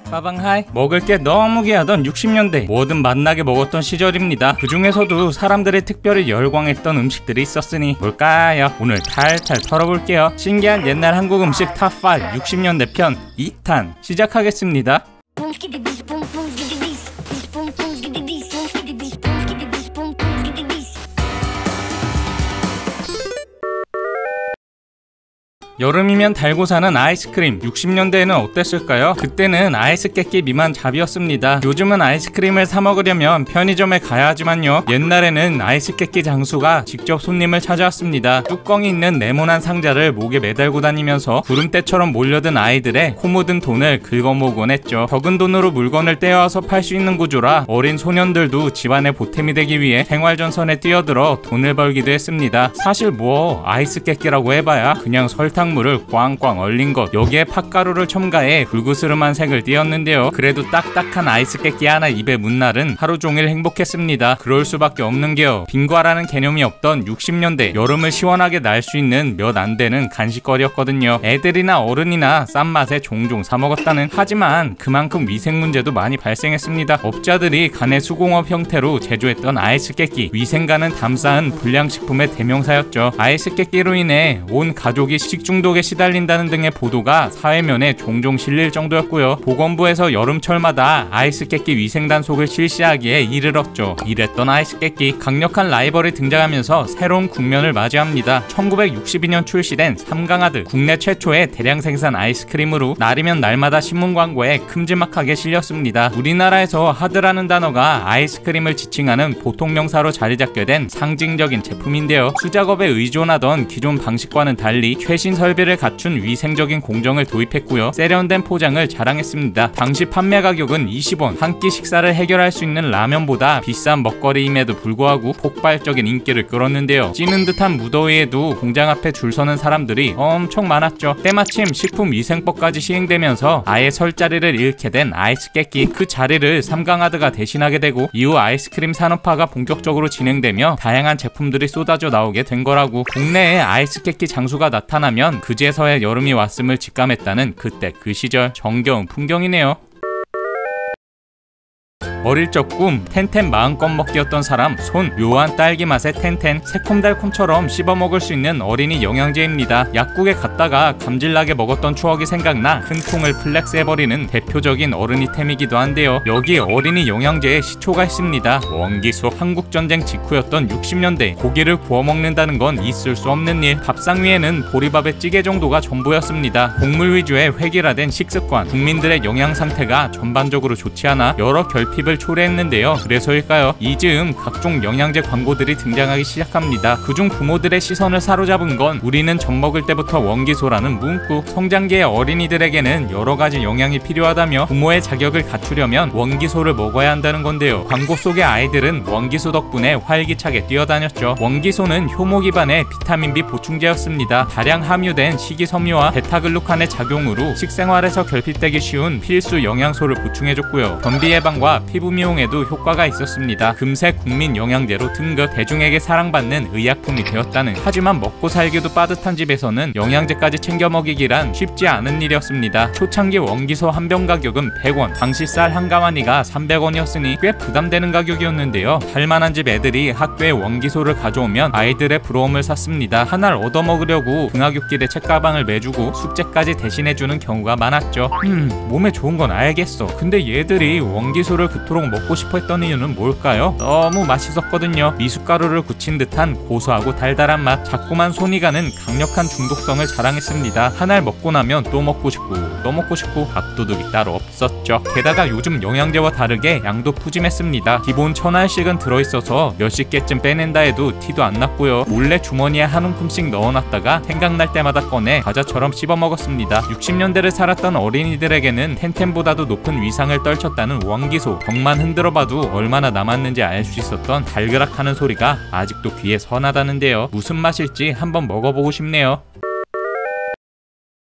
빠방하이. 먹을 게 너무 귀하던 60년대 뭐든 맛나게 먹었던 시절입니다. 그 중에서도 사람들이 특별히 열광했던 음식들이 있었으니 뭘까요? 오늘 탈탈 털어볼게요. 신기한 옛날 한국 음식 탑5 60년대 편 2탄 시작하겠습니다. 여름이면 달고 사는 아이스크림, 60년대에는 어땠을까요? 그때는 아이스 깨끼 미만 잡이었습니다. 요즘은 아이스크림을 사 먹으려면 편의점에 가야 하지만요, 옛날에는 아이스 깨끼 장수가 직접 손님을 찾아왔습니다. 뚜껑이 있는 네모난 상자를 목에 매달고 다니면서 구름대처럼 몰려든 아이들의 코 묻은 돈을 긁어모으곤 했죠. 적은 돈으로 물건을 떼어와서 팔 수 있는 구조라 어린 소년들도 집안의 보탬이 되기 위해 생활전선에 뛰어들어 돈을 벌기도 했습니다. 사실 뭐 아이스 깨끼라고 해봐야 그냥 설탕 물을 꽝꽝 얼린 것, 여기에 팥가루를 첨가해 불그스름한 색을 띄었는데요. 그래도 딱딱한 아이스 깨끼 하나 입에 문 날은 하루 종일 행복했습니다. 그럴 수밖에 없는 게요, 빙과라는 개념이 없던 60년대 여름을 시원하게 날 수 있는 몇 안 되는 간식거리였거든요. 애들이나 어른이나 싼 맛에 종종 사 먹었다는. 하지만 그만큼 위생 문제도 많이 발생했습니다. 업자들이 간의 수공업 형태로 제조했던 아이스 깨끼, 위생과는 담쌓은 불량식품의 대명사였죠. 아이스 깨끼로 인해 온 가족이 식중 중독에 시달린다는 등의 보도가 사회면에 종종 실릴 정도였고요. 보건부에서 여름철마다 아이스 깨끼 위생 단속을 실시하기에 이르렀죠. 이랬던 아이스 깨끼, 강력한 라이벌이 등장하면서 새로운 국면을 맞이합니다. 1962년 출시된 삼강하드, 국내 최초의 대량 생산 아이스크림으로 날이면 날마다 신문 광고에 큼지막하게 실렸습니다. 우리나라에서 하드라는 단어가 아이스크림을 지칭하는 보통 명사로 자리잡게 된 상징적인 제품인데요. 수작업에 의존하던 기존 방식과는 달리 최신 설비를 갖춘 위생적인 공정을 도입했고요. 세련된 포장을 자랑했습니다. 당시 판매 가격은 20원, 한 끼 식사를 해결할 수 있는 라면보다 비싼 먹거리임에도 불구하고 폭발적인 인기를 끌었는데요. 찌는 듯한 무더위에도 공장 앞에 줄 서는 사람들이 엄청 많았죠. 때마침 식품위생법까지 시행되면서 아예 설 자리를 잃게 된 아이스 깨끼, 그 자리를 삼강하드가 대신하게 되고 이후 아이스크림 산업화가 본격적으로 진행되며 다양한 제품들이 쏟아져 나오게 된 거라고. 국내에 아이스 깨끼 장수가 나타나면 그제서야 여름이 왔음을 직감했다는 그때 그 시절, 정겨운 풍경이네요. 어릴 적 꿈, 텐텐 마음껏 먹기였던 사람 손. 묘한 딸기 맛의 텐텐, 새콤달콤처럼 씹어먹을 수 있는 어린이 영양제입니다. 약국에 갔다가 감질나게 먹었던 추억이 생각나 큰 통을 플렉스해버리는 대표적인 어른이템이기도 한데요. 여기 어린이 영양제에 시초가 있습니다. 원기소. 한국전쟁 직후였던 60년대 고기를 구워 먹는다는 건 있을 수 없는 일. 밥상 위에는 보리밥의 찌개 정도가 전부였습니다. 곡물 위주의 획일화된 식습관, 국민들의 영양 상태가 전반적으로 좋지 않아 여러 결핍을 초래했는데요. 그래서일까요? 이 즈음 각종 영양제 광고들이 등장하기 시작합니다. 그중 부모들의 시선을 사로잡은 건 우리는 젖 먹을 때부터 원기소라는 문구. 성장기의 어린이들에게는 여러가지 영양이 필요하다며 부모의 자격을 갖추려면 원기소를 먹어야 한다는 건데요. 광고 속의 아이들은 원기소 덕분에 활기차게 뛰어다녔죠. 원기소는 효모 기반의 비타민 B 보충제였습니다. 다량 함유된 식이섬유와 베타글루칸의 작용으로 식생활에서 결핍되기 쉬운 필수 영양소를 보충해줬고요. 변비 예방과 피부 미용에도 효과가 있었습니다. 금세 국민 영양제로 등극, 대중에게 사랑받는 의약품이 되었다는. 하지만 먹고 살기도 빠듯한 집에서는 영양제까지 챙겨 먹이기란 쉽지 않은 일이었습니다. 초창기 원기소 한 병 가격은 100원, 당시 쌀 한 가마니가 300원이었으니 꽤 부담되는 가격이었는데요. 살만한 집 애들이 학교에 원기소를 가져오면 아이들의 부러움을 샀습니다. 하나를 얻어먹으려고 등하굣길에 책가방을 매주고 숙제까지 대신해주는 경우가 많았죠. 몸에 좋은 건 알겠어. 근데 얘들이 원기소를 그토록 먹고 싶어 했던 이유는 뭘까요? 너무 맛있었거든요. 미숫가루를 굳힌 듯한 고소하고 달달한 맛, 자꾸만 손이 가는 강력한 중독성을 자랑했습니다. 하나를 먹고 나면 또 먹고 싶고 또 먹고 싶고 밥도둑이 따로 없었죠. 게다가 요즘 영양제와 다르게 양도 푸짐했습니다. 기본 1000알씩은 들어있어서 몇십 개쯤 빼낸다 해도 티도 안 났고요. 몰래 주머니에 한 움큼씩 넣어놨다가 생각날 때마다 꺼내 과자처럼 씹어 먹었습니다. 60년대를 살았던 어린이들에게는 텐텐보다도 높은 위상을 떨쳤다는 원기소. 벽만 흔들어봐도 얼마나 남았는지 알 수 있었던 달그락하는 소리가 아직도 귀에 선하다는데요. 무슨 맛일지 한번 먹어보고 싶네요.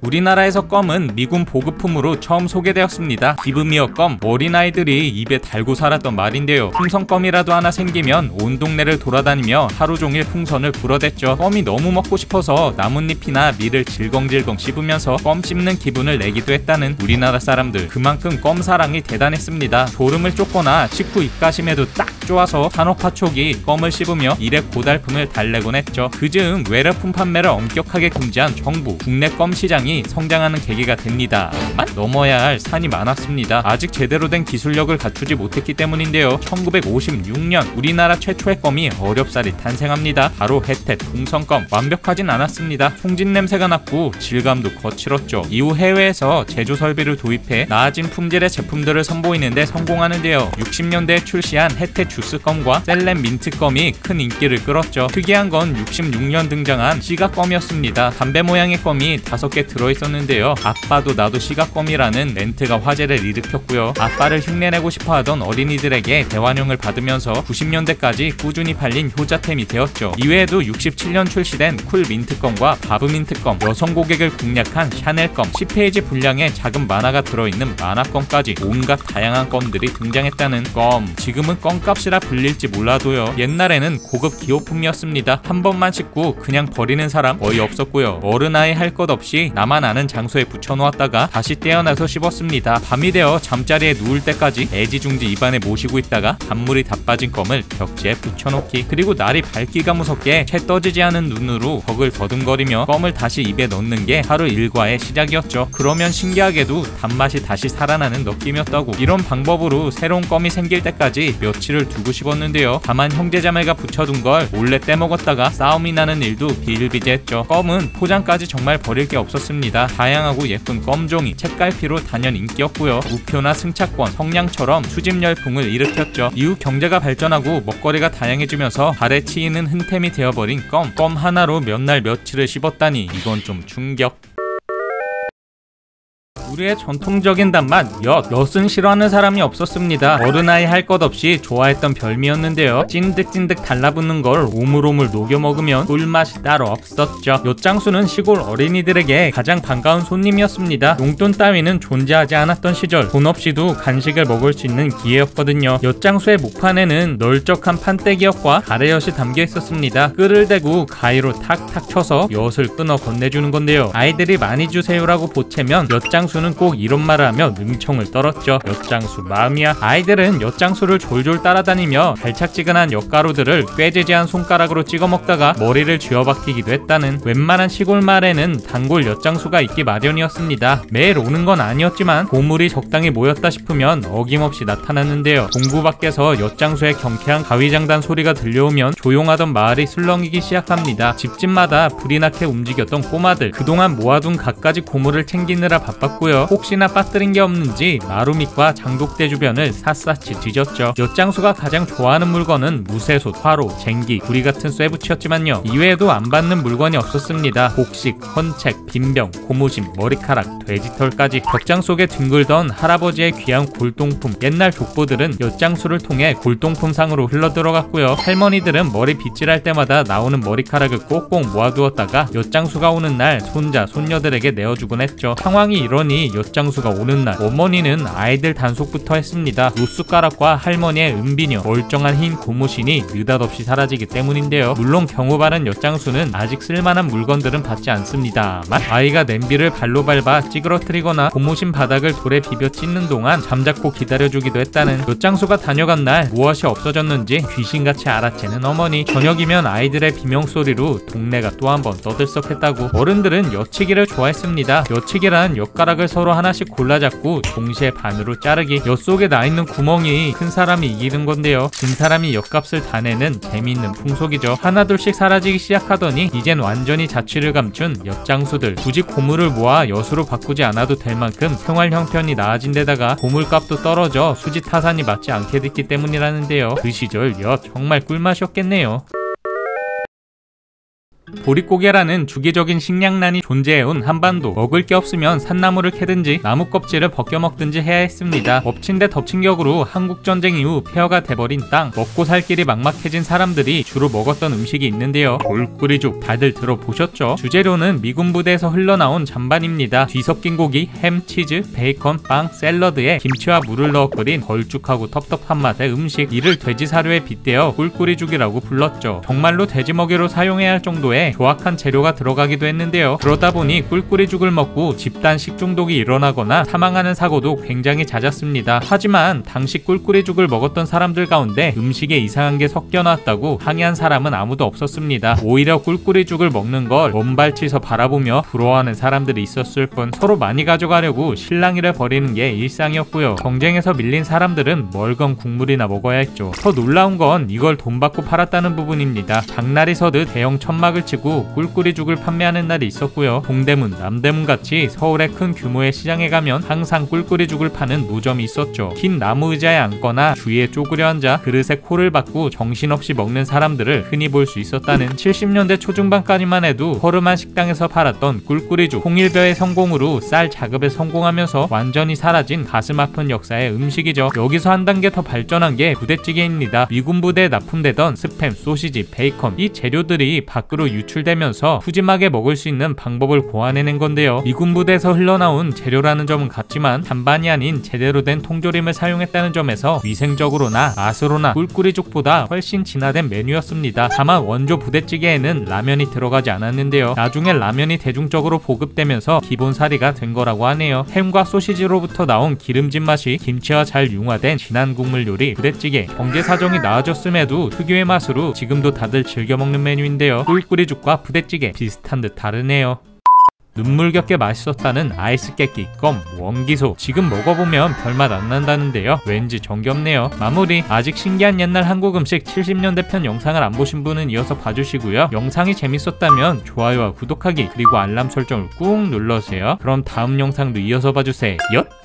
우리나라에서 껌은 미군 보급품으로 처음 소개되었습니다. 기브미어 껌, 어린아이들이 입에 달고 살았던 말인데요. 풍선껌이라도 하나 생기면 온 동네를 돌아다니며 하루 종일 풍선을 불어댔죠. 껌이 너무 먹고 싶어서 나뭇잎이나 밀을 질겅질겅 씹으면서 껌 씹는 기분을 내기도 했다는 우리나라 사람들. 그만큼 껌 사랑이 대단했습니다. 졸음을 쫓거나 식후 입가심에도 딱 좋아서 산업화 초기 껌을 씹으며 일의 고달픔을 달래곤 했죠. 그즈음 외래품 판매를 엄격하게 금지한 정부, 국내 껌 시장이 성장하는 계기가 됩니다. 넘어야 할 산이 많았습니다. 아직 제대로 된 기술력을 갖추지 못했기 때문인데요. 1956년 우리나라 최초의 껌이 어렵사리 탄생합니다. 바로 혜택 풍선껌. 완벽하진 않았습니다. 송진 냄새가 났고 질감도 거칠었죠. 이후 해외에서 제조 설비를 도입해 나아진 품질의 제품들을 선보이는데 성공하는데요. 60년대에 출시한 혜택 주스껌과 셀렌 민트껌이 큰 인기를 끌었죠. 특이한 건 66년 등장한 시가껌이었습니다. 담배 모양의 껌이 5개 들어있었는데요. 아빠도 나도 시가껌이라는 멘트가 화제를 일으켰고요. 아빠를 흉내내고 싶어하던 어린이들에게 대환영을 받으면서 90년대까지 꾸준히 팔린 효자템이 되었죠. 이외에도 67년 출시된 쿨 민트껌과 바브 민트껌, 여성 고객을 공략한 샤넬껌, 10페이지 분량의 작은 만화가 들어있는 만화껌까지 온갖 다양한 껌들이 등장했다는 껌. 지금은 껌값이라 불릴지 몰라도요. 옛날에는 고급 기호품이었습니다. 한 번만 씹고 그냥 버리는 사람 거의 없었고요. 어른아이 할 것 없이 나만 아는 장소에 붙여놓았다가 다시 떼어놔서 씹었습니다. 밤이 되어 잠자리에 누울 때까지 애지중지 입안에 모시고 있다가 단물이 다 빠진 껌을 벽지에 붙여놓기. 그리고 날이 밝기가 무섭게 채 떠지지 않은 눈으로 벽을 더듬거리며 껌을 다시 입에 넣는 게 하루 일과의 시작이었죠. 그러면 신기하게도 단맛이 다시 살아나는 느낌이었다고. 이런 방법으로 새로운 껌이 생길 때까지 며칠을 두고 씹었는데요. 다만 형제자매가 붙여둔 걸 몰래 떼먹었다가 싸움이 나는 일도 비일비재했죠. 껌은 포장까지 정말 버릴 게 없었습니다. 다양하고 예쁜 껌종이, 책갈피로 단연 인기였고요. 우표나 승차권, 성냥처럼 수집 열풍을 일으켰죠. 이후 경제가 발전하고 먹거리가 다양해지면서 발에 치이는 흔템이 되어버린 껌. 껌 하나로 몇 날 며칠을 씹었다니 이건 좀 충격. 우리의 전통적인 단맛, 엿은 싫어하는 사람이 없었습니다. 어른아이 할 것 없이 좋아했던 별미였는데요. 찐득찐득 달라붙는 걸 오물오물 녹여 먹으면 꿀맛이 따로 없었죠. 엿장수는 시골 어린이들에게 가장 반가운 손님이었습니다. 용돈 따위는 존재하지 않았던 시절, 돈 없이도 간식을 먹을 수 있는 기회였거든요. 엿장수의 목판에는 널쩍한 판때기엿과 가래엿이 담겨 있었습니다. 끈을 대고 가위로 탁탁 쳐서 엿을 끊어 건네주는 건데요. 아이들이 많이 주세요라고 보채면 엿장수는 꼭 이런 말을 하며 능청을 떨었죠. 엿장수 마음이야. 아이들은 엿장수를 졸졸 따라다니며 달짝지근한 엿가루들을 꾀지지한 손가락으로 찍어 먹다가 머리를 쥐어박히기도 했다는. 웬만한 시골 마을에는 단골 엿장수가 있기 마련이었습니다. 매일 오는 건 아니었지만 보물이 적당히 모였다 싶으면 어김없이 나타났는데요. 동구 밖에서 엿장수의 경쾌한 가위장단 소리가 들려오면 조용하던 마을이 술렁이기 시작합니다. 집집마다 불이 나게 움직였던 꼬마들, 그동안 모아둔 갖가지 고물을 챙기느라 바빴고요. 혹시나 빠뜨린 게 없는지 마루밑과 장독대 주변을 샅샅이 뒤졌죠. 엿장수가 가장 좋아하는 물건은 무쇠솥, 화로, 쟁기, 구리 같은 쇠붙이였지만요. 이외에도 안 받는 물건이 없었습니다. 곡식, 헌책, 빈병, 고무신, 머리카락, 돼지털까지. 벽장 속에 뒹굴던 할아버지의 귀한 골동품. 옛날 족보들은 엿장수를 통해 골동품 상으로 흘러들어갔고요. 할머니들은 머리 빗질할 때마다 나오는 머리카락을 꼭꼭 모아두었다가 엿장수가 오는 날 손자, 손녀들에게 내어주곤 했죠. 상황이 이러니 엿장수가 오는 날 어머니는 아이들 단속부터 했습니다. 노숟가락과 할머니의 은비녀, 멀쩡한 흰 고무신이 느닷없이 사라지기 때문인데요. 물론 경우 바른 엿장수는 아직 쓸만한 물건들은 받지 않습니다만 아이가 냄비를 발로 밟아 찌그러뜨리거나 고무신 바닥을 돌에 비벼 찢는 동안 잠자코 기다려주기도 했다는. 엿장수가 다녀간 날 무엇이 없어졌는지 귀신같이 알아채는 어머니. 저녁이면 아이들의 비명소리로 동네가 또 한 번 떠들썩했다고. 어른들은 엿치기를 좋아했습니다. 엿치기란 엿가락을 서로 하나씩 골라잡고 동시에 반으로 자르기. 엿 속에 나있는 구멍이 큰 사람이 이기는 건데요. 진 사람이 엿값을 다 내는 재미있는 풍속이죠. 하나둘씩 사라지기 시작하더니 이젠 완전히 자취를 감춘 엿장수들. 굳이 고물을 모아 엿으로 바꾸지 않아도 될 만큼 생활 형편이 나아진 데다가 고물값도 떨어져 수지 타산이 맞지 않게 됐기 때문이라는데요. 그 시절 엿 정말 꿀맛이었겠네요. 보릿고개라는 주기적인 식량난이 존재해온 한반도. 먹을 게 없으면 산나물을 캐든지 나무 껍질을 벗겨 먹든지 해야 했습니다. 엎친 데 덮친 격으로 한국전쟁 이후 폐허가 돼버린 땅. 먹고 살 길이 막막해진 사람들이 주로 먹었던 음식이 있는데요. 꿀꿀이죽 다들 들어보셨죠? 주재료는 미군 부대에서 흘러나온 잔반입니다. 뒤섞인 고기, 햄, 치즈, 베이컨, 빵, 샐러드에 김치와 물을 넣어 끓인 걸쭉하고 텁텁한 맛의 음식. 이를 돼지 사료에 빗대어 꿀꿀이죽이라고 불렀죠. 정말로 돼지 먹이로 사용해야 할 정도의 조악한 재료가 들어가기도 했는데요. 그러다 보니 꿀꿀이죽을 먹고 집단 식중독이 일어나거나 사망하는 사고도 굉장히 잦았습니다. 하지만 당시 꿀꿀이죽을 먹었던 사람들 가운데 음식에 이상한 게 섞여 나왔다고 항의한 사람은 아무도 없었습니다. 오히려 꿀꿀이죽을 먹는 걸 먼발치서 바라보며 부러워하는 사람들이 있었을 뿐, 서로 많이 가져가려고 실랑이를 벌이는 게 일상이었고요. 경쟁에서 밀린 사람들은 멀건 국물이나 먹어야 했죠. 더 놀라운 건 이걸 돈 받고 팔았다는 부분입니다. 장날이 서듯 대형 천막을 치고 꿀꿀이죽을 판매하는 날이 있었고요. 동대문, 남대문 같이 서울의 큰 규모의 시장에 가면 항상 꿀꿀이죽을 파는 노점이 있었죠. 긴 나무 의자에 앉거나 주위에 쪼그려 앉아 그릇에 코를 박고 정신없이 먹는 사람들을 흔히 볼 수 있었다는. 70년대 초중반까지만 해도 허름한 식당에서 팔았던 꿀꿀이죽. 홍일벼의 성공으로 쌀 작업에 성공하면서 완전히 사라진 가슴 아픈 역사의 음식이죠. 여기서 한 단계 더 발전한 게 부대찌개입니다. 미군 부대에 납품되던 스팸, 소시지, 베이컨, 이 재료들이 밖으로 유출되면서 푸짐하게 먹을 수 있는 방법을 고안해낸 건데요. 미군 부대에서 흘러나온 재료라는 점은 같지만 반반이 아닌 제대로 된 통조림을 사용했다는 점에서 위생적으로나 맛으로나 꿀꿀이죽보다 훨씬 진화된 메뉴였습니다. 다만 원조 부대찌개에는 라면이 들어가지 않았는데요. 나중에 라면이 대중적으로 보급되면서 기본사리가 된 거라고 하네요. 햄과 소시지로부터 나온 기름진 맛이 김치와 잘 융화된 진한 국물 요리 부대찌개. 경제 사정이 나아졌음에도 특유의 맛으로 지금도 다들 즐겨 먹는 메뉴인데요. 꿀꿀이죽과 부대찌개 비슷한 듯 다르네요. 눈물겹게 맛있었다는 아이스 깨끼, 껌, 원기소. 지금 먹어보면 별맛 안 난다는데요. 왠지 정겹네요. 마무리. 아직 신기한 옛날 한국 음식 70년대 편 영상을 안 보신 분은 이어서 봐주시고요. 영상이 재밌었다면 좋아요와 구독하기 그리고 알람 설정을 꾹 눌러주세요. 그럼 다음 영상도 이어서 봐주세요. 엿!